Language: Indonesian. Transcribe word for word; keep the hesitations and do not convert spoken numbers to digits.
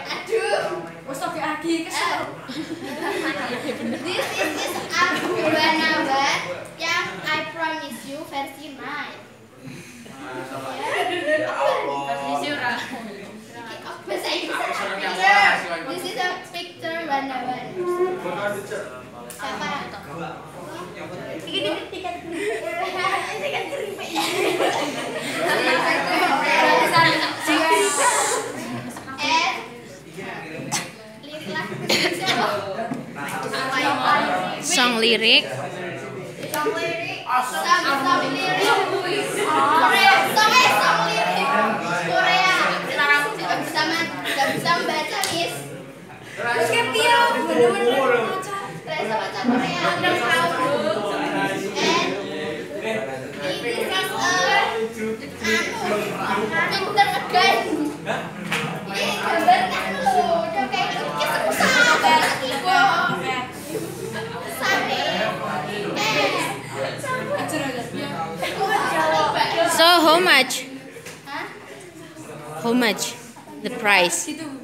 Aduh. Wes tok aki kesel. This is is aku Banabat yang I promise you versi nine. Versi ora. Bahasa Inggris picture. This is a picture Banabat. Siapa? Ini tiket tiket keripik. Eh, lirik lagu siapa? Song lirik. Song lirik. Song song lirik. Korea. Song eh song lirik. Korea. Sekarang tidak bisa tidak bisa membaca, Miss. Terus ke piye? Bener-bener baca. Reza baca Korea. Udah tahu. And this is a picture again. Ini gambarkan lu. Udah kayak lukis susah banget ibu. So how much? Hah? How much? The price? Itu